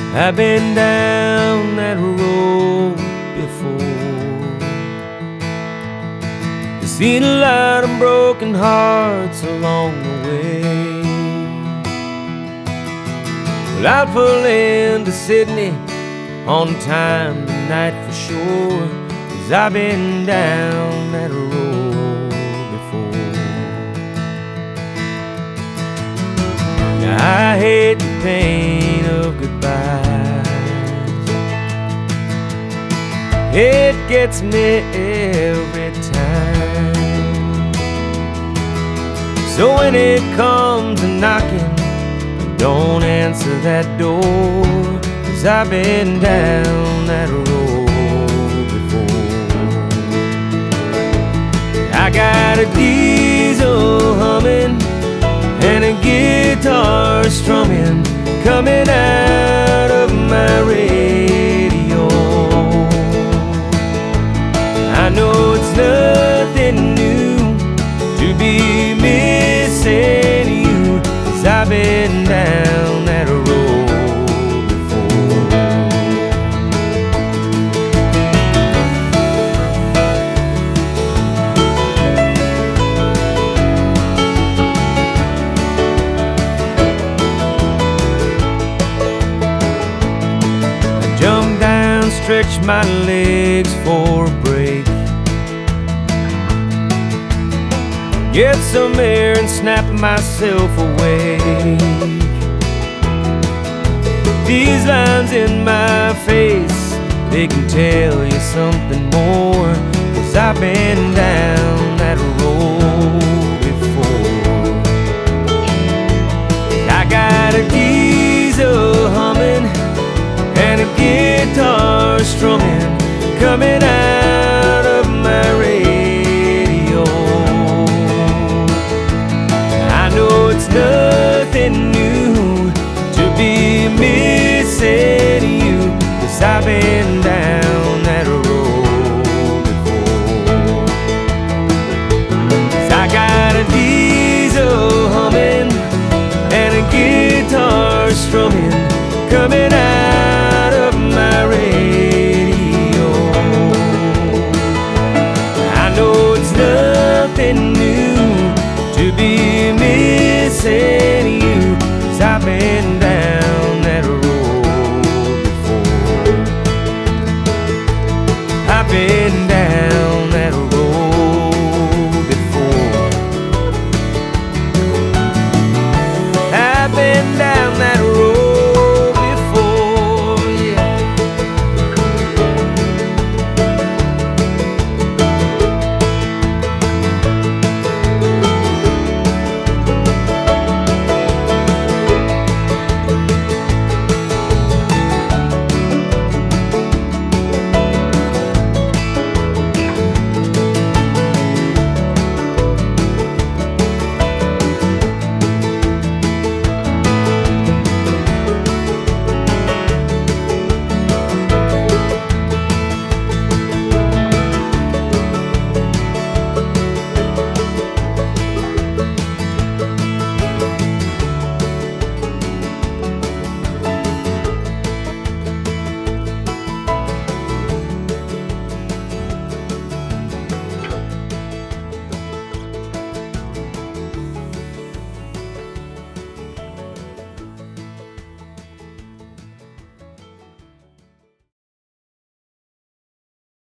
I've been down that road before. I've seen a lot of broken hearts along the way. Well, I'll pull into Sydney on time tonight for sure, 'cause I've been down that road before. Now I hate the pain of goodbyes. It gets me every time. So when it comes a knocking, don't answer that door, 'cause I've been down that road before. I got a diesel humming and a guitar strumming coming out of my radio. I know it's nothing new to be missing you, 'cause I've been down that road before. I jump down, stretch my legs for a break, get some air and snap myself awake. These lines in my face, they can tell you something more, 'cause I've been down that road